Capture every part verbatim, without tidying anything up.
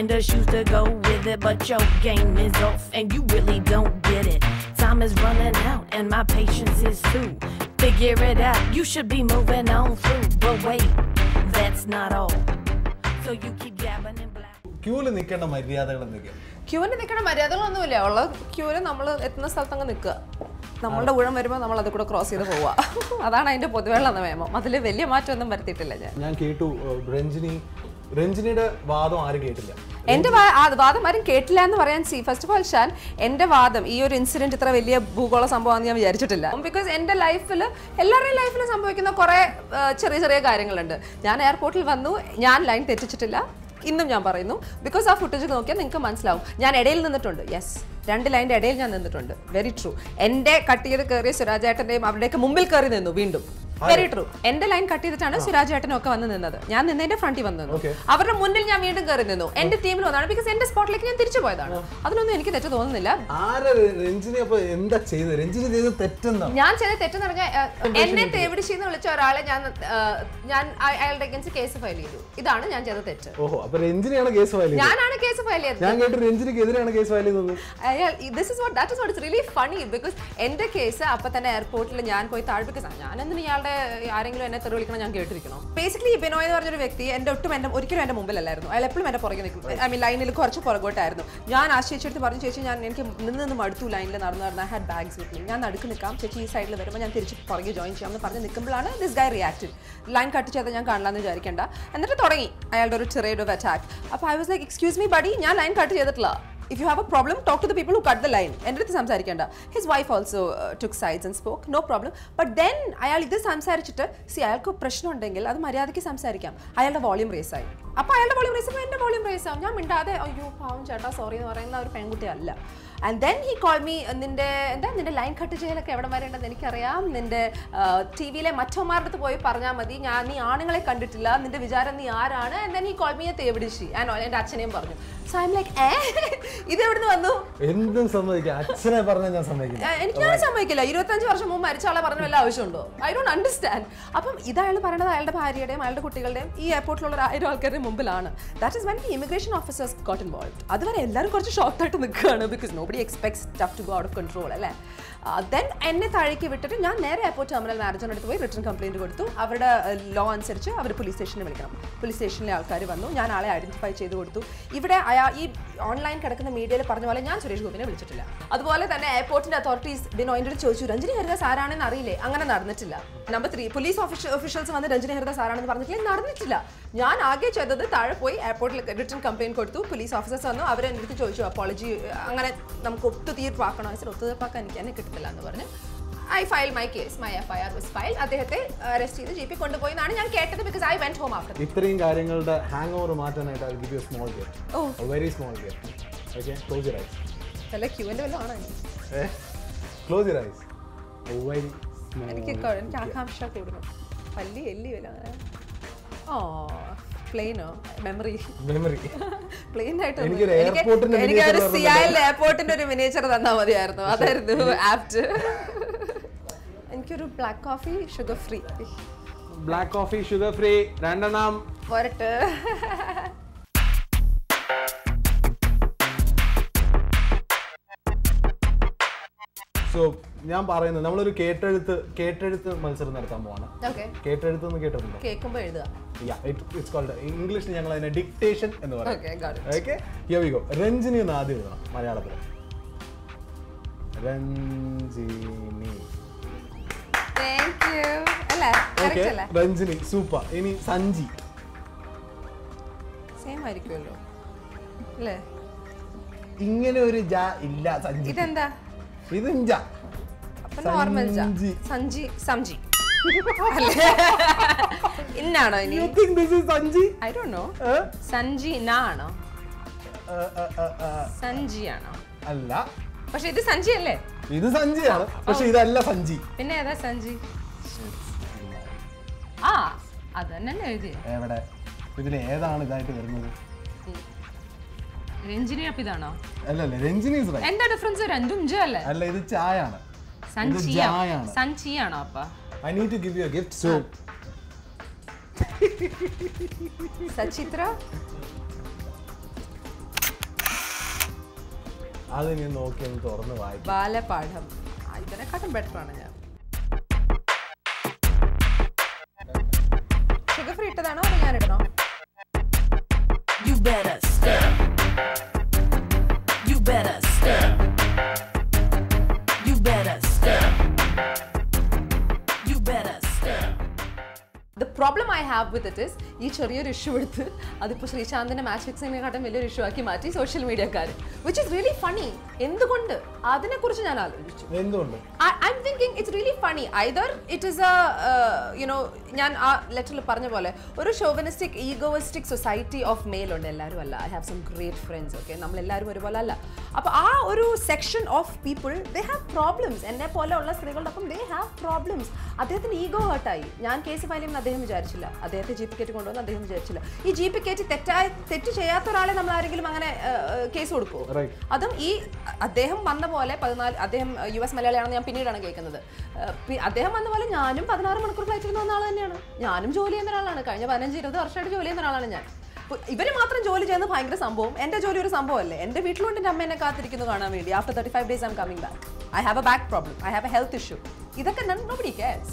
and the shoes to go with it, but your game is off and you really don't get it. Time is running out and my patience is too. Figure it out, you should be moving on through. But wait, that's not all. So you keep gabbing and blabbing. ക്യൂവിൽ നിൽക്കേണ്ട മര്യാദകൾ എന്തൊക്കെയാണ്? ക്യൂവിന് നിൽക്കേണ്ട മര്യാദകളൊന്നുമില്ല. ഉള്ള ക്യൂവിൽ നമ്മൾ എത്തുന്ന സ്ഥലത്തങ്ങ് നിൽക്കുക. നമ്മളുടെ ഊഴം വരുമ്പോൾ നമ്മൾ അത് കൂടെ ക്രോസ് ചെയ്ത് പോവുക. അതാണ് അതിന്റെ പൊതുവെയുള്ള നിയമം. അതിൽ വലിയ മാറ്റമൊന്നും വരുത്തിയിട്ടില്ല ഞാൻ. ഞാൻ കേട്ടു രഞ്ജിനി രഞ്ജിനിയുടെ വാദം ആരും കേട്ടില്ല. എന്റെ വാദം ആരും കേട്ടില്ല എന്ന് പറയാൻ see first of all Shan എന്റെ വാദം ഈ ഒരു ഇൻസിഡന്റ് ഇത്ര വലിയ ഭൂഗോള സംഭവമാണെന്ന് ഞാൻ വിചാരിച്ചിട്ടില്ല. ബിക്കോസ് എന്റെ ലൈഫിൽ എല്ലാവരുടെയും ലൈഫിൽ സംഭവിക്കുന്ന കുറെ ചെറിയ ചെറിയ കാര്യങ്ങളുണ്ട്. ഞാൻ എയർപോർട്ടിൽ വന്നു, ഞാൻ ലൈൻ തെറ്റിച്ചിട്ടില്ല. ഇന്നും ഞാൻ പറയുന്നു. ബിക്കോസ് ആ ഫുട്ടേജ് നോക്കിയാൽ നിങ്ങൾക്ക് മനസ്സിലാവും ഞാൻ ഇടയിൽ നിന്നിട്ടുണ്ട്. യെസ്, രണ്ട് ലൈൻ്റെ ഇടയിൽ ഞാൻ നിന്നിട്ടുണ്ട്. Very true. എൻ്റെ കട്ട് ചെയ്ത് കയറിയ സുരാജേട്ടൻ്റെയും അവരുടെയൊക്കെ മുമ്പിൽ കയറി നിന്നു. വീണ്ടും വെരി ട്രൂ. എന്റെ ലൈൻ കട്ട് ചെയ്തിട്ടാണ് സുരാജേട്ടനും ഒക്കെ വന്ന് നിന്നത്. ഞാൻ നിന്നതിന്റെ ഫ്രണ്ടിൽ വന്നു നിന്നു. അവരുടെ മുന്നിൽ ഞാൻ വീണ്ടും കയറി നിന്നു. എന്റെ ടീമിൽ വന്നതാണ്. ബിക്കോസ് എന്റെ സ്പോട്ടിലേക്ക് ഞാൻ തിരിച്ചു പോയതാണ്. അതിനൊന്നും എനിക്ക് തെറ്റ് തോന്നുന്നില്ല. ഞാൻ ചെയ്ത തെറ്റെന്ന് പറഞ്ഞാൽ എന്നെ തേവിടിച്ചെന്ന് വിളിച്ച ഒരാളെ ഞാൻ ഞാൻ അയാളുടെ അഗേൻസ്റ്റ് കേസ് ഫയൽ ചെയ്തു. ഇതാണ് ഞാൻ ചെയ്ത തെറ്റ്. ഞാനാണ് കേസ് ഫയൽ ചെയ്തത്. റിയലി ഫണി ബിക്കോസ് എന്റെ കേസ് അപ്പൊ തന്നെ എയർപോർട്ടിൽ ഞാൻ പോയി താഴെ. ബിക്കോസ് ഞാൻ എന്തിന് ഇയാളുടെ ആരെങ്കിലും എന്നെ തെറി വിളിക്കണം ഞാൻ കേട്ടിരിക്കണം. ബേസിക്കലി ബിനോയ് എന്ന് പറഞ്ഞൊരു വ്യക്തി എന്റെ ഒട്ടും എന്റെ ഒരിക്കലും എന്റെ മുമ്പിലല്ലായിരുന്നു. അയാൾ എപ്പോഴും എന്റെ പുറകെ നിൽക്കും. ഐ മീൻ ലൈനിൽ കുറച്ച് പുറകോട്ടായിരുന്നു. ഞാൻ ആ ചേച്ചിയെടുത്ത് പറഞ്ഞു, ചേച്ചി ഞാൻ എനിക്ക് നിന്ന് നിന്ന് മടുത്തു ലൈനിൽ നടന്നു നടന്ന ഹാഡ് ബാഗ്സ് വിത്ത് മീ. ഞാൻ നടുക്ക് നിൽക്കാം, ചേച്ചി ഈ സൈഡിൽ വരുമ്പോൾ ഞാൻ തിരിച്ച് പുറകെ ജോയിൻ ചെയ്യാം എന്ന് പറഞ്ഞ് നിൽക്കുമ്പോഴാണ് this guy reacted. Line cut ചെയ്താൽ ഞാൻ കാണില്ലെന്ന് വിചാരിക്കേണ്ട. എന്നിട്ട് തുടങ്ങി അയാളുടെ ഒരു ടിറേഡ് ഓഫ് അറ്റാക്ക്. അപ്പോൾ I was like excuse me buddy, ഞാൻ ലൈൻ കട്ട് ചെയ്തിട്ടില്ല. If you have a problem, talk to the people who cut the line. Endrithu samsarikanda. His wife also uh, took sides and spoke. No problem. But then ayal idu samsarichittu see ayalku prashna undengil adu maryadakku samsarikam. Ayalde volume raise ആയി. അപ്പോൾ അയാളുടെ volume raise ആകുമ്പോൾ എൻ്റെ volume raise ആവും. ഞാൻ മിണ്ടാതെ അയ്യോ പാവം ചേട്ടാ സോറി എന്ന് പറയുന്ന ഒരു പെൺകുട്ടി അല്ല. And then he call me, നിന്റെ എന്താ നിന്റെ ലൈൻ കട്ട് ചെയ്യലൊക്കെ എവിടെ വരേണ്ടെന്ന് എനിക്കറിയാം. നിന്റെ ടി വിയിലെ മറ്റന്മാരുടെ അടുത്ത് പോയി പറഞ്ഞാൽ മതി, ഞാൻ നീ ആണുങ്ങളെ കണ്ടിട്ടില്ല, നിന്റെ വിചാരം നീ ആരാണ്. And then he call me a തേവിടിച്ചി. ആൻഡ് എൻ്റെ അച്ഛനെയും പറഞ്ഞു. സോ ഐ എം ലൈക്ക് ഏ ഇത് എവിടുന്ന് വന്നു? എന്തും സമ്മതിക്കാം, അച്ഛനെ പറഞ്ഞാൽ ഞാൻ സമ്മതിക്കില്ല. എനിക്ക് ഞാൻ സമ്മതിക്കില്ല. ഇരുപത്തഞ്ച് വർഷം മുമ്പ് മരിച്ച ആളെ പറഞ്ഞ വല്ല ആവശ്യമുണ്ടോ? I don't understand. അപ്പം ഇത് അയാൾ പറയണത് അയാളുടെ ഭാര്യയുടെയും അയാളുടെ കുട്ടികളുടെയും ഈ എയർപോർട്ടിലുള്ള ഒരു ആയിരം ആൾക്കാരുടെ മുമ്പിലാണ്. That is when the immigration officers got involved. അതുവരെ എല്ലാവരും കുറച്ച് ഷോക്കായിട്ട് നിൽക്കുകയാണ്. Because nobody expects stuff to go out of control അല്ലേ. ദെൻ എന്നെ താഴേക്ക് വിട്ടിട്ട് ഞാൻ നേരെ എയർപോർട്ട് ടെർമിനൽ മാനേജറിൻ്റെ അടുത്ത് പോയി റിട്ടേൺ കംപ്ലയിൻറ്റ് കൊടുത്തു. അവരുടെ ലോ അനുസരിച്ച് അവർ പോലീസ് സ്റ്റേഷനിൽ വിളിക്കണം. പോലീസ് സ്റ്റേഷനിലെ ആൾക്കാർ വന്നു. ഞാൻ ആളെ ഐഡൻറ്റിഫൈ ചെയ്ത് കൊടുത്തു. ഇവിടെ അയാൾ ഈ ഓൺലൈൻ കിടക്കുന്ന മീഡിയയിൽ പറഞ്ഞ പോലെ ഞാൻ സുരേഷ് ഗോപിനെ വിളിച്ചിട്ടില്ല. അതുപോലെ തന്നെ എയർപോർട്ടിൻ്റെ അതോറിറ്റീസ് ബിനോയിൻ്റെ അടുത്ത് ചോദിച്ചു രഞ്ജിനി ഹരിദാസ് ആരാണെന്ന് അറിയില്ലേ? അങ്ങനെ നടന്നിട്ടില്ല. നമ്പർ ത്രീ, പോലീസ് ഒഫീഷ്യൽസ് വന്ന് രഞ്ജിനി ഹരിദാസ് ആരാണെന്ന് പറഞ്ഞിട്ടില്ല, നടന്നിട്ടില്ല. ഞാൻ ആകെ ചെയ്തത് താഴെ പോയി എയർപോർട്ടിൽ റിട്ടേൺ കംപ്ലയിൻറ്റ് കൊടുത്തു. പോലീസ് ഓഫീസേഴ്സ് വന്നു. അവരെ എൻ്റെ അടുത്ത് ചോദിച്ചു അപ്പോളജി അങ്ങനെ നമുക്ക് ഒത്തുതീർപ്പാക്കണോ? ഒത്തുതീർപ്പാക്കാൻ എനിക്ക് എന്നെ കിട്ടത്തില്ല എന്ന് പറഞ്ഞു. I filed my case. My F I R was filed. അദ്ദേഹത്തെ അറസ്റ്റ് ചെയ്ത് ജി പി കൊണ്ടുപോയി എന്നാണ് ഞാൻ കേട്ടത്. Because I went home after. ഇത്രയും കാര്യങ്ങളുടെ ഹാങ് ഓവർ മാറ്റാനായിട്ട് I give you a small gift. Oh a very small gift. Okay, close your eyes. അല്ല ക്യൂവിന്റെ വല്ല ആണോ? ഏ close your eyes. A very small. എനിക്ക് എനിക്ക് ആകാംക്ഷ കൂടുന്നു. പല്ലി എല്ലി വല്ല. ഓ പ്ലെയിനോ മെമ്മറി മെമ്മറി പ്ലെയിൻ ആയിട്ട് എനിക്ക് ഒരു സിയാൽ എയർപോർട്ടിന്റെ ഒരു മിനിയേച്ചർ തന്നാൽ മതിയായിരുന്നു. അതായിരുന്നു ആപ്റ്റ്. എനിക്കൊരു black coffee sugar free. Black coffee sugar free രണ്ടെണ്ണം പോരട്ടെ. സോ ഞാൻ പറയുന്നത് നമ്മളൊരു കേട്ടെഴുത്ത് കേട്ടെഴുത്ത് മത്സരം നടത്താൻ പോവാണ്. കേട്ടെഴുത്ത് എന്ന് കേട്ടിട്ടുണ്ടോ? കേൾക്കുമ്പോൾ എഴുതുക. ഇംഗ്ലീഷിൽ ഞങ്ങൾ അതിനെ ഡിക്റ്റേഷൻ എന്ന് പറയും. Okay, here we go. Ranjini എന്ന് ആദ്യം എഴുതണം മലയാളത്തിൽ. രഞ്ജിനി. Okay, Ranjini super. ഇനി സഞ്ജി. സെയിം ആയിരിക്കുമല്ലോ അല്ലേ? ഇങ്ങനെ ഒരു ജ ഇല്ല. സഞ്ജി ഇതെന്താ? ഇത് ഇഞ്ച. നോർമൽ സഞ്ജി സംജി ഇന്നാണോ ഇനി? You think this is Sanji? I don't know. Sanji നാണോ? സഞ്ജി ആണോ? അല്ല. പക്ഷെ ഇത് സഞ്ജി അല്ലേ? ഇത് സഞ്ജിയാണ്, പക്ഷെ ഇതല്ല സഞ്ജി. പിന്നെ ഏതാ സഞ്ജി? ആ അത് തന്നെ എഴുതി. എവിടെ? ഇതിൽ ഏതാണ് ഇതായിട്ട് വരുന്നത്? രഞ്ജിനി അപ്പൊ ഇതാണോ? അല്ലല്ല, രഞ്ജിനി ഇസ് റൈറ്റ്. എന്താ ഡിഫറൻസ്? രണ്ടും ജ അല്ലേ? അല്ല, ഇത് ചായാണ്. സഞ്ജിയാണ്. സഞ്ജിയാണോ അപ്പ? I need to give you a gift. So സചിത്ര. അത് നീ നോക്കി ഒന്ന് തുറന്ന് വായിക്കും. ബാലപാഠം ഇതിനെക്കാട്ടും ബെറ്റർ ആണ് ഞാൻ. ഷുഗർ ഫ്രീ ഇട്ടതാണോ അതോ ഞാൻ ഇടണോ? You better step. You better step. You better step. You better step. The problem I have with it is ഈ ചെറിയൊരു ഇഷ്യൂ എടുത്ത് അതിപ്പോൾ ശ്രീശാന്തിന്റെ മാച്ച് ഫിക്സിനെക്കാട്ടും വലിയൊരു ഇഷ്യൂ ആക്കി മാറ്റി സോഷ്യൽ മീഡിയക്കാർ, വിച്ച് ഇസ് റിയലി ഫണി. എന്തുകൊണ്ട് അതിനെക്കുറിച്ച് ഞാൻ ആലോചിച്ചു. എന്തുകൊണ്ട് I'm thinking it's really funny. Either it is a you know ഞാൻ ആ ലെറ്ററിൽ പറഞ്ഞ പോലെ ഒരു chauvinistic egoistic society of male ഉണ്ട്. എല്ലാവരും അല്ല. I have some great friends. Okay, നമ്മളെല്ലാവരും ഒരുപോലെ അല്ല. അപ്പോൾ ആ ഒരു section of people they have problems. എന്നെ പോലെ ഉള്ള സ്ത്രീകളുടെ ഒപ്പം ദേ ഹാവ് പ്രോബ്ലംസ്. അദ്ദേഹത്തിന് ഈഗോ ഹേർട്ടായി. ഞാൻ കേസ് ഫയൽ ചെയ്യുമെന്ന് അദ്ദേഹം വിചാരിച്ചില്ല. അദ്ദേഹത്തെ ജി പി കയറ്റി കൊണ്ടുവന്ന് അദ്ദേഹം വിചാരിച്ചില്ല. ഈ ജി പി കയറ്റി തെറ്റായ തെറ്റ് ചെയ്യാത്ത ഒരാളെ നമ്മൾ ആരെങ്കിലും അങ്ങനെ കേസ് കൊടുക്കുമോ? അതും ഈ അദ്ദേഹം വന്ന പോലെ പതിനാല് അദ്ദേഹം യു എസ് മലയാളിയാണെന്ന് ഞാൻ പിന്നീടാണ് കേൾക്കുന്നത്. അദ്ദേഹം വന്ന പോലെ ഞാനും പതിനാറ് മണിക്കൂർ ഫ്ലൈറ്റിൽ നിന്ന് വന്ന ആൾ തന്നെയാണ്. ഞാനും ജോലി ചെയ്യുന്ന ഒരാളാണ്. കഴിഞ്ഞ പതിനഞ്ച് ഇരുപത് വർഷമായിട്ട് ജോലി ചെയ്യുന്ന ഒരാളാണ് ഞാൻ. ഇവര് മാത്രം ജോലി ചെയ്യുന്നത് ഭയങ്കര സംഭവം. എൻ്റെ ജോലി ഒരു സംഭവമല്ലേ. എൻ്റെ വീട്ടിലുണ്ട് എൻ്റെ അമ്മ എന്നെ കാത്തിരിക്കുന്നു കാണാൻ വേണ്ടി. After thirty five days I'm coming back. I have a back problem. I have a health issue. ഇതൊക്കെ nobody cares.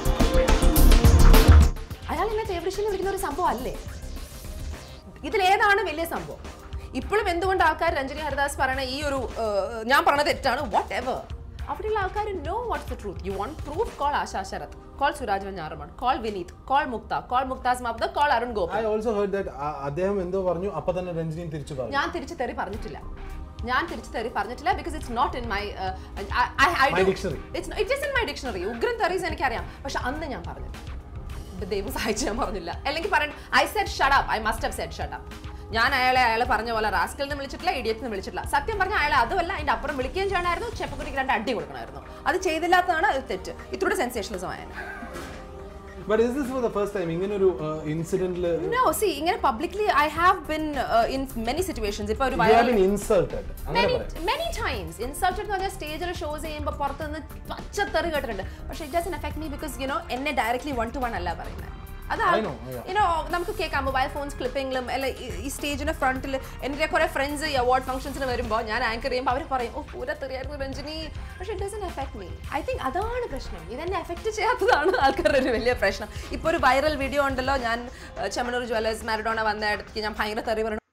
അയാൾ എന്നെ ഫേവറിഷനിൽ വിളിക്കുന്ന ഒരു സംഭവം അല്ലേ? ഇതിലേതാണ് വലിയ സംഭവം? ഇപ്പോഴും എന്തുകൊണ്ട് ആൾക്കാർ രഞ്ജനി ഹരിദാസ് പറയണ ഈ ഒരു ഞാൻ പറഞ്ഞത് തെറ്റാണ് വാട്ട് എവർ, അവിടെയുള്ള ആൾക്കാർ know what's the truth. You want proof? Call Asha Sarath, call Suraj Venjaramoodu, call Vineeth, call Muktha, call മുക്താസ് മബ്ദ, call Arun Gopi. I also heard that അദ്ദേഹം എന്തോ പറഞ്ഞു, അപ്പൊ തന്നെ രഞ്ജനി തിരിച്ചു പറഞ്ഞു. ഞാൻ തിരിച്ചു തെറി പറഞ്ഞിട്ടില്ല. ഞാൻ തിരിച്ചു തെറി പറഞ്ഞിട്ടില്ല. Because it's not in my dictionary. It is in my dictionary. ഉഗ്രൻ തെറീസ് എനിക്കറിയാം. പക്ഷെ അന്ന് ഞാൻ പറഞ്ഞു ദൈവം സഹായിച്ച് ഞാൻ പറഞ്ഞില്ല. അല്ലെങ്കിൽ പറയണ്ട I said shut up. I must have said shut up. ഞാൻ അയാളെ അയാൾ പറഞ്ഞ പോലെ റാസ്കലിനെ വിളിച്ചിട്ടില്ല, ഇഡിയറ്റിനെ വിളിച്ചിട്ടില്ല. സത്യം പറഞ്ഞാൽ അയാളെ അതുമല്ല അതിന്റെ അപ്പുറം വിളിക്കുകയും ചെയ്യണമായിരുന്നു. ചെപ്പക്കുട്ടിക്ക് രണ്ട് അടി കൊടുക്കണമായിരുന്നു. അത് ചെയ്തില്ലാത്തതാണ് അത് തെറ്റ്. ഇത്രയുടെ സെൻസേഷണലിസം ആയ. But is this for the first time? ഇങ്ങനെ ഒരു ഇൻസിഡന്റിൽ No, see, ഇങ്ങനെ publicly I have been uh, in many situations. ഇപ്പോ ഒരു you have been insulted. many many times insulted എന്ന് പറഞ്ഞാൽ സ്റ്റേജിൽ ഷോസ് ചെയ്യുമ്പോൾ പുറത്ത് നിന്ന് പച്ചത്തെറി കേട്ടിട്ടുണ്ട്. പക്ഷേ it doesn't affect me because you know എന്നെ ഡയറക്ട്ലി വൺ ടു വൺ അല്ല പറയുന്നത്. അതാണ് യുനോ നമുക്ക് കേൾക്കാം മൊബൈൽ ഫോൺസ് ക്ലിപ്പിംഗിലും അല്ല ഈ സ്റ്റേജിന്റെ ഫ്രണ്ടിൽ എൻ്റെ കുറെ ഫ്രണ്ട്സ് ഈ അവാർഡ് ഫംഗ്ഷൻസിന് വരുമ്പോൾ ഞാൻ ആങ്കർ ചെയ്യുമ്പോൾ അവർ പറയും ഓ പൂരത്തെറിയായിരുന്നു രഞ്ജനി. പക്ഷെ it doesn't effect me. I think അതാണ് പ്രശ്നം. ഇതെന്നെ എഫക്ട് ചെയ്യാത്തതാണ് ആൾക്കാരുടെ ഒരു വലിയ പ്രശ്നം. ഇപ്പോൾ ഒരു വൈറൽ വീഡിയോ ഉണ്ടല്ലോ, ഞാൻ ചെമ്മണൂർ ജ്വല്ലേഴ്സ് മാരഡോണ വന്ന ഇടയ്ക്ക് ഞാൻ ഭയങ്കര തെറി പറഞ്ഞു.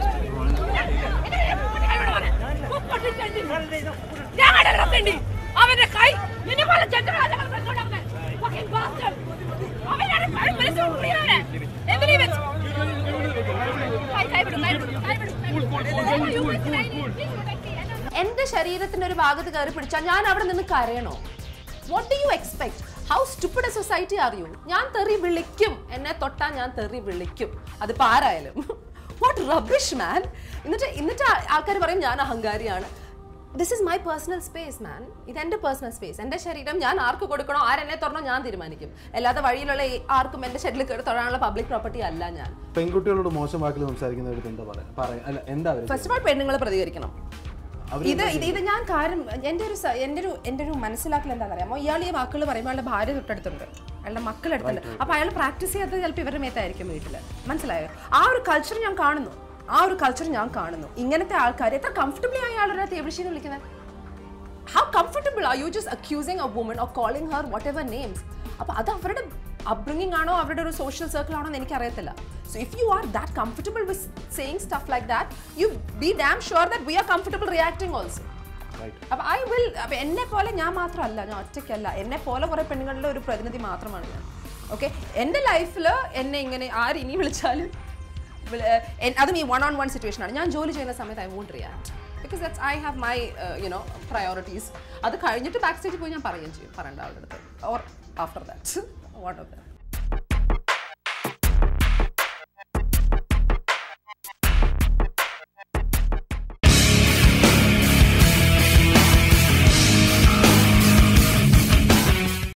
അവന്റെ കൈ എന്റെ ശരീരത്തിന്റെ ഒരു ഭാഗത്ത് കയറി പിടിച്ചാൽ ഞാൻ അവിടെ നിന്ന് കരയണോ? What do you expect? How stupid a society are you? ഞാൻ തെറി വിളിക്കും. എന്നെ തൊട്ടാ ഞാൻ തെറി വിളിക്കും. അതിപ്പോ ആരായാലും. What rubbish man. എന്നിട്ട് എന്നിട്ട് ആൾക്കാർ പറയും ഞാൻ അഹങ്കാരിയാണ്. This is my personal space man. ഇത് എൻ്റെ പേഴ്സണൽ സ്പേസ്. എൻ്റെ ശരീരം ഞാൻ ആർക്ക് കൊടുക്കണോ ആരെന്നെ തുറന്നോ ഞാൻ തീരുമാനിക്കും. അല്ലാതെ വഴിയിലുള്ള ആർക്കും എൻ്റെ ഷെഡിൽ കയറി തൊടാനുള്ള പബ്ലിക് പ്രോപ്പർട്ടി അല്ല ഞാൻ. പെൺകുട്ടികളോട് മോശം വാക്കിൽ സംസാരിക്കുന്നവർക്ക് എന്താ പറയാ? ഫസ്റ്റ് ഓഫ് ഓൾ പെണ്ണുങ്ങൾ പ്രതികരിക്കണം. ഇത് ഇത് ഇത് ഞാൻ കാര്യം എൻ്റെ ഒരു എൻ്റെ ഒരു എൻ്റെ ഒരു മനസ്സിലാക്കൽ എന്താണെന്ന് അറിയാമോ? ഇയാൾ ഈ വാക്കുകൾ പറയുമ്പോൾ അയാളുടെ ഭാര്യ തൊട്ടടുത്തുണ്ട്, അയാളുടെ മക്കളെടുത്തുണ്ട്. അപ്പോൾ അയാൾ പ്രാക്ടീസ് ചെയ്യാത്തത് ചിലപ്പോൾ ഇവരുടെ മേത്തായിരിക്കും വീട്ടിൽ. മനസ്സിലായോ? ആ ഒരു കൾച്ചർ ഞാൻ കാണുന്നു. ആ ഒരു കൾച്ചർ ഞാൻ കാണുന്നു. ഇങ്ങനത്തെ ആൾക്കാർ എത്ര കംഫർട്ടബിളി ആയി ആളുടെ തേവിളിശീന്ന് വിളിക്കുന്നത്? How comfortable are you just accusing a woman or calling her whatever names? അപ്പോൾ അത് അവരുടെ അപ്ബ്രിങ്ങിങ് ആണോ അവരുടെ ഒരു സോഷ്യൽ സർക്കിൾ ആണോ എന്ന് എനിക്കറിയത്തില്ല. So if you are that comfortable with saying stuff like that you be damn sure that we are comfortable reacting also. അപ്പോൾ ഐ വിൽ അപ്പോൾ എന്നെ പോലെ ഞാൻ മാത്രമല്ല, ഞാൻ ഒറ്റയ്ക്കല്ല, എന്നെ പോലെ കുറേ പെണ്ണുങ്ങളുടെ ഒരു പ്രതിനിധി മാത്രമാണ് ഞാൻ. ഓക്കെ, എൻ്റെ ലൈഫിൽ എന്നെ ഇങ്ങനെ ആര് ഇനി വിളിച്ചാലും അതും ഈ വൺ ഓൺ വൺ സിറ്റുവേഷൻ ആണ്. ഞാൻ ജോലി ചെയ്യുന്ന സമയത്ത് I won't react because that's I have my you know priorities. അത് കഴിഞ്ഞിട്ട് ബാക്ക് സ്റ്റേജിൽ പോയി ഞാൻ പറയുകയും ചെയ്യും പറയേണ്ട ആളുടെ അടുത്ത് or after that what of that.